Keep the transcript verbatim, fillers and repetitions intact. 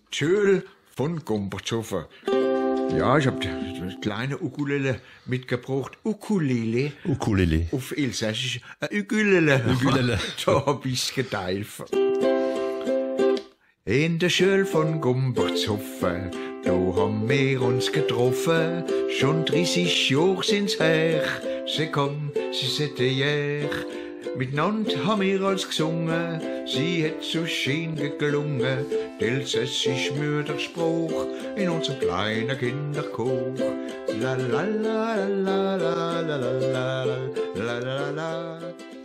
Tschöl von Gompertshofen. Ja, ich hab eine kleine Ukulele mitgebracht. Ukulele. Ukulele. Auf Elsässisch. Äh, Ukulele. Ukulele. Da hab ich's geteilt. In der Schule von Gompertshofen, da haben wir uns getroffen. Schon dreißig Jahre sind's her. Sie komm, sie sette jähr. Miteinander haben wir als gesungen, sie hat so schön geklungen, d'Elsässisch Mörderspruch in unserem kleinen Kinderchor. La la la la la la la la la la la la.